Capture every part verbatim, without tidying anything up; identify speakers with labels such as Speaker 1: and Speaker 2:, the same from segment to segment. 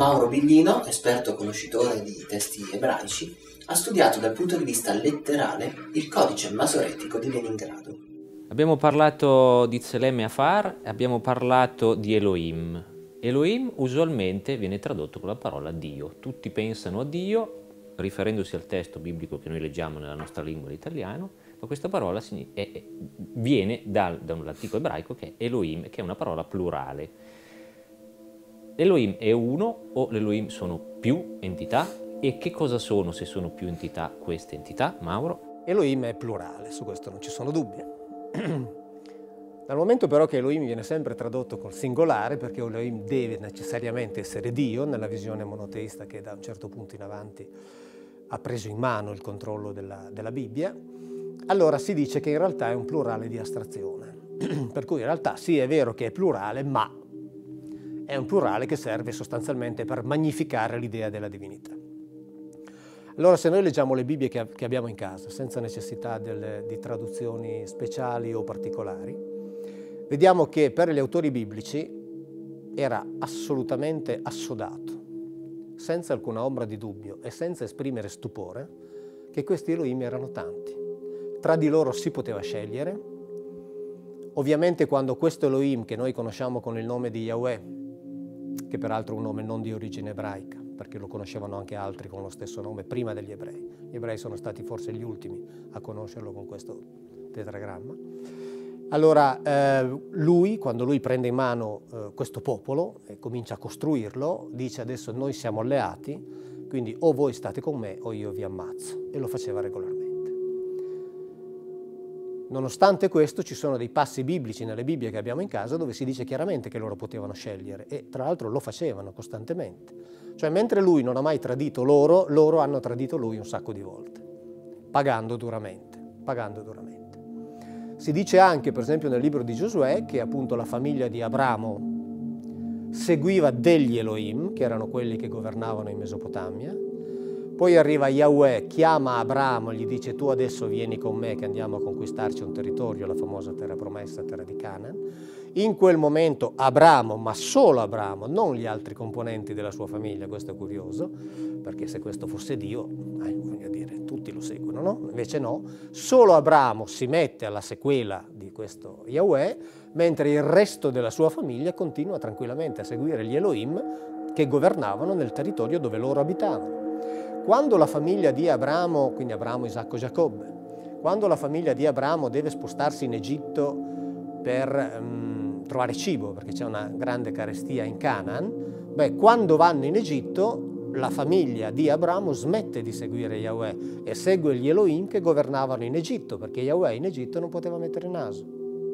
Speaker 1: Mauro Biglino, esperto conoscitore di testi ebraici, ha studiato dal punto di vista letterale il codice masoretico di Leningrado.
Speaker 2: Abbiamo parlato di Tselem e Afar e abbiamo parlato di Elohim. Elohim usualmente viene tradotto con la parola Dio. Tutti pensano a Dio, riferendosi al testo biblico che noi leggiamo nella nostra lingua l'italiano, ma questa parola è, è, viene dal, dall'antico ebraico che è Elohim, che è una parola plurale. L'Elohim è uno o l'Elohim sono più entità? E che cosa sono, se sono più entità, queste entità, Mauro?
Speaker 3: Elohim è plurale, su questo non ci sono dubbi. Dal momento però che Elohim viene sempre tradotto col singolare, perché Elohim deve necessariamente essere Dio, nella visione monoteista che da un certo punto in avanti ha preso in mano il controllo della, della Bibbia, allora si dice che in realtà è un plurale di astrazione. Per cui in realtà sì, è vero che è plurale, ma è un plurale che serve sostanzialmente per magnificare l'idea della divinità. Allora, se noi leggiamo le Bibbie che, che abbiamo in casa, senza necessità delle, di traduzioni speciali o particolari, vediamo che per gli autori biblici era assolutamente assodato, senza alcuna ombra di dubbio e senza esprimere stupore, che questi Elohim erano tanti. Tra di loro si poteva scegliere. Ovviamente quando questo Elohim, che noi conosciamo con il nome di Yahweh, che peraltro è un nome non di origine ebraica, perché lo conoscevano anche altri con lo stesso nome prima degli ebrei. Gli ebrei sono stati forse gli ultimi a conoscerlo con questo tetragramma. Allora, eh, lui, quando lui prende in mano eh, questo popolo e comincia a costruirlo, dice: adesso noi siamo alleati, quindi o voi state con me o io vi ammazzo. E lo faceva regolarmente. Nonostante questo, ci sono dei passi biblici nelle Bibbie che abbiamo in casa dove si dice chiaramente che loro potevano scegliere, e tra l'altro lo facevano costantemente. Cioè, mentre lui non ha mai tradito loro, loro hanno tradito lui un sacco di volte, pagando duramente, pagando duramente. Si dice anche, per esempio, nel libro di Giosuè, che appunto la famiglia di Abramo seguiva degli Elohim, che erano quelli che governavano in Mesopotamia. Poi arriva Yahweh, chiama Abramo, gli dice: tu adesso vieni con me che andiamo a conquistarci un territorio, la famosa terra promessa, terra di Canaan. In quel momento Abramo, ma solo Abramo, non gli altri componenti della sua famiglia, questo è curioso, perché se questo fosse Dio, eh, voglio dire, tutti lo seguono, no? Invece no, solo Abramo si mette alla sequela di questo Yahweh, mentre il resto della sua famiglia continua tranquillamente a seguire gli Elohim che governavano nel territorio dove loro abitavano. Quando la famiglia di Abramo, quindi Abramo, Isacco, Giacobbe, quando la famiglia di Abramo deve spostarsi in Egitto per um, trovare cibo, perché c'è una grande carestia in Canaan, beh, quando vanno in Egitto, la famiglia di Abramo smette di seguire Yahweh e segue gli Elohim che governavano in Egitto, perché Yahweh in Egitto non poteva mettere naso.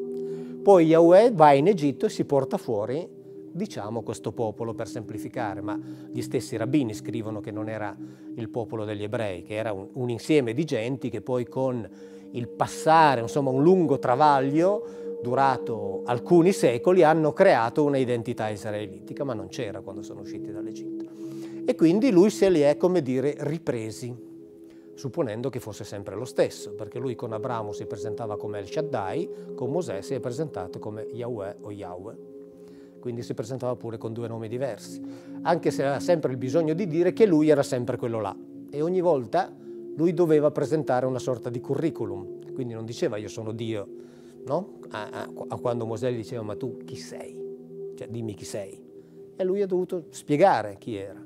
Speaker 3: Poi Yahweh va in Egitto e si porta fuori, diciamo, questo popolo, per semplificare, ma gli stessi rabbini scrivono che non era il popolo degli ebrei, che era un, un insieme di genti che poi con il passare, insomma un lungo travaglio durato alcuni secoli, hanno creato una identità israelitica, ma non c'era quando sono usciti dall'Egitto. E quindi lui se li è, come dire, ripresi, supponendo che fosse sempre lo stesso, perché lui con Abramo si presentava come El Shaddai, con Mosè si è presentato come Yahweh o Yahweh. Quindi si presentava pure con due nomi diversi, anche se aveva sempre il bisogno di dire che lui era sempre quello là. E ogni volta lui doveva presentare una sorta di curriculum, quindi non diceva io sono Dio, no? A, a, a quando Mosè gli diceva ma tu chi sei? Cioè dimmi chi sei. E lui ha dovuto spiegare chi era.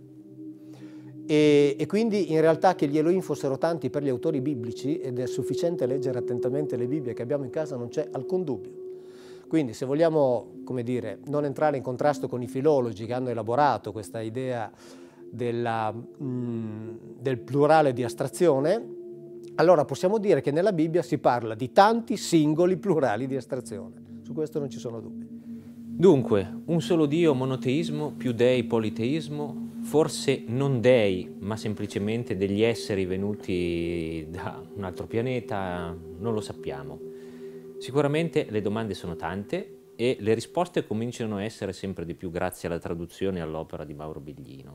Speaker 3: E, e quindi in realtà che gli Elohim fossero tanti per gli autori biblici, ed è sufficiente leggere attentamente le Bibbie che abbiamo in casa, non c'è alcun dubbio. Quindi se vogliamo, come dire, non entrare in contrasto con i filologi che hanno elaborato questa idea della, mh, del plurale di astrazione, allora possiamo dire che nella Bibbia si parla di tanti singoli plurali di astrazione. Su questo non ci sono dubbi.
Speaker 2: Dunque, un solo Dio, monoteismo, più dei, politeismo, forse non dei, ma semplicemente degli esseri venuti da un altro pianeta, non lo sappiamo. Sicuramente le domande sono tante e le risposte cominciano a essere sempre di più grazie alla traduzione e all'opera di Mauro Biglino.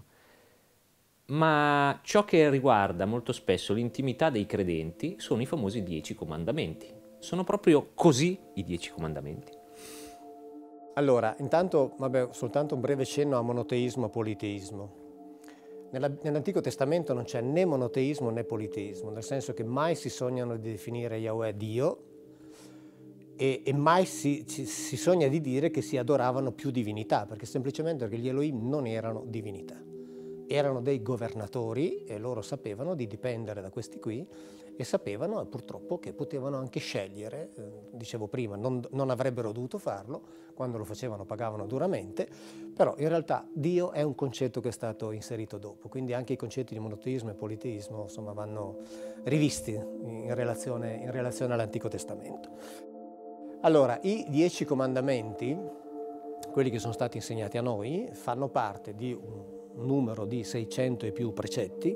Speaker 2: Ma ciò che riguarda molto spesso l'intimità dei credenti sono i famosi dieci comandamenti. Sono proprio così i dieci comandamenti?
Speaker 3: Allora, intanto, vabbè, soltanto un breve cenno a monoteismo e politeismo. Nella, Nell'Antico Testamento non c'è né monoteismo né politeismo, nel senso che mai si sognano di definire Yahweh Dio e, e mai si, si, si sogna di dire che si adoravano più divinità, perché semplicemente perché gli Elohim non erano divinità. Erano dei governatori e loro sapevano di dipendere da questi qui e sapevano purtroppo che potevano anche scegliere, eh, dicevo prima, non, non avrebbero dovuto farlo, quando lo facevano pagavano duramente, però in realtà Dio è un concetto che è stato inserito dopo, quindi anche i concetti di monoteismo e politeismo insomma vanno rivisti in relazione, in relazione all'Antico Testamento. Allora, i dieci comandamenti, quelli che sono stati insegnati a noi, fanno parte di un numero di seicento e più precetti,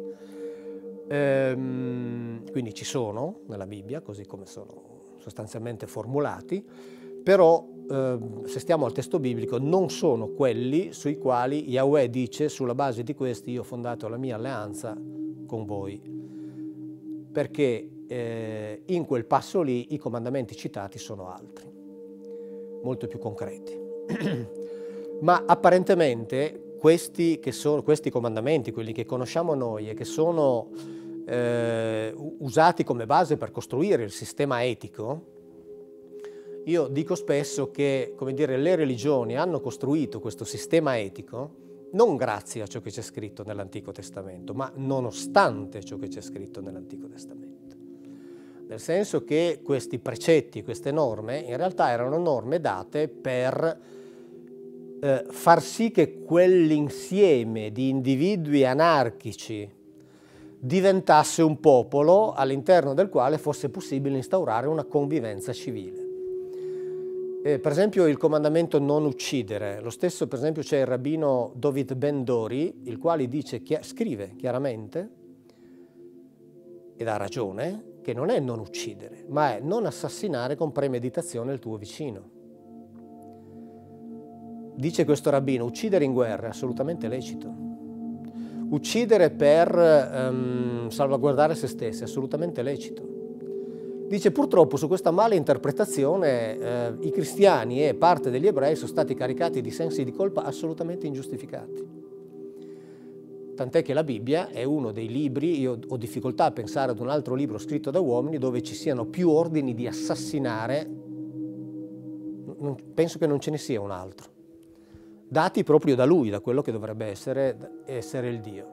Speaker 3: ehm, quindi ci sono nella Bibbia, così come sono sostanzialmente formulati, però ehm, se stiamo al testo biblico non sono quelli sui quali Yahweh dice sulla base di questi io ho fondato la mia alleanza con voi, perché eh, in quel passo lì i comandamenti citati sono altri, molto più concreti. Ma apparentemente Questi, che sono, questi comandamenti, quelli che conosciamo noi e che sono eh, usati come base per costruire il sistema etico, io dico spesso che, come dire, le religioni hanno costruito questo sistema etico non grazie a ciò che c'è scritto nell'Antico Testamento, ma nonostante ciò che c'è scritto nell'Antico Testamento. Nel senso che questi precetti, queste norme, in realtà erano norme date per Eh, far sì che quell'insieme di individui anarchici diventasse un popolo all'interno del quale fosse possibile instaurare una convivenza civile. Eh, per esempio il comandamento non uccidere, lo stesso per esempio c'è il rabbino Dovid Ben Dori, il quale dice, chi- scrive chiaramente, ed ha ragione, che non è non uccidere, ma è non assassinare con premeditazione il tuo vicino. Dice questo rabbino, uccidere in guerra è assolutamente lecito. Uccidere per um, salvaguardare se stessi è assolutamente lecito. Dice purtroppo su questa mala interpretazione eh, i cristiani e parte degli ebrei sono stati caricati di sensi di colpa assolutamente ingiustificati. Tant'è che la Bibbia è uno dei libri, io ho difficoltà a pensare ad un altro libro scritto da uomini dove ci siano più ordini di assassinare, non, penso che non ce ne sia un altro, dati proprio da lui, da quello che dovrebbe essere, essere il Dio.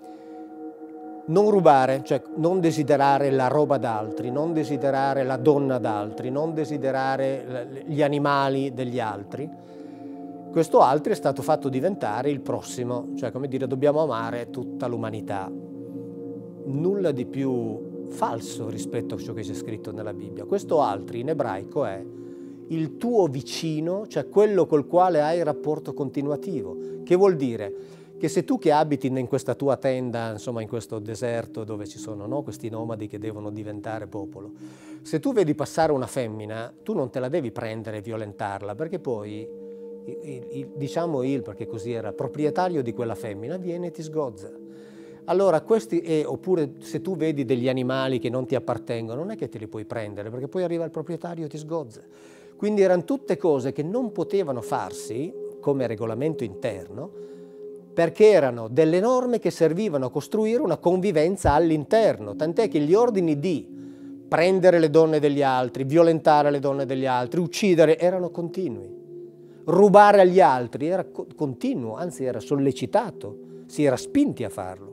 Speaker 3: Non rubare, cioè non desiderare la roba d'altri, non desiderare la donna d'altri, non desiderare gli animali degli altri. Questo altri è stato fatto diventare il prossimo, cioè come dire dobbiamo amare tutta l'umanità. Nulla di più falso rispetto a ciò che c'è scritto nella Bibbia. Questo altri in ebraico è il tuo vicino, cioè quello col quale hai rapporto continuativo, che vuol dire che se tu che abiti in questa tua tenda, insomma in questo deserto dove ci sono no, questi nomadi che devono diventare popolo, se tu vedi passare una femmina, tu non te la devi prendere e violentarla, perché poi, il, il, diciamo il, perché così era, proprietario di quella femmina viene e ti sgozza. Allora, questi, eh, oppure se tu vedi degli animali che non ti appartengono, non è che te li puoi prendere, perché poi arriva il proprietario e ti sgozza. Quindi erano tutte cose che non potevano farsi come regolamento interno, perché erano delle norme che servivano a costruire una convivenza all'interno, tant'è che gli ordini di prendere le donne degli altri, violentare le donne degli altri, uccidere, erano continui. Rubare agli altri era co- continuo, anzi era sollecitato, si era spinti a farlo.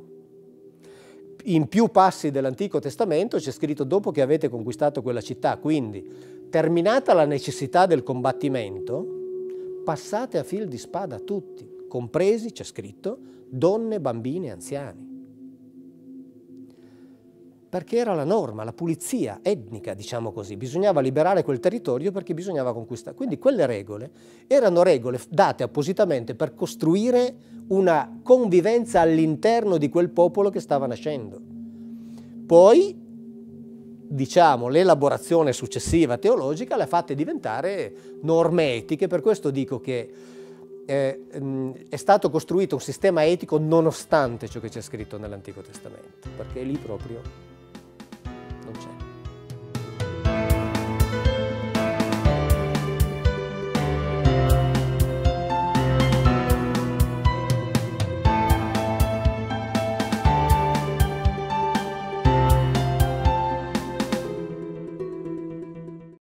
Speaker 3: In più passi dell'Antico Testamento c'è scritto dopo che avete conquistato quella città, quindi terminata la necessità del combattimento, passate a fil di spada tutti, compresi, c'è scritto, donne, bambini e anziani. Perché era la norma, la pulizia etnica, diciamo così, bisognava liberare quel territorio perché bisognava conquistare. Quindi quelle regole erano regole date appositamente per costruire una convivenza all'interno di quel popolo che stava nascendo. Poi, diciamo, l'elaborazione successiva teologica l'ha fatta diventare norme etiche, per questo dico che eh, è stato costruito un sistema etico nonostante ciò che c'è scritto nell'Antico Testamento, perché lì proprio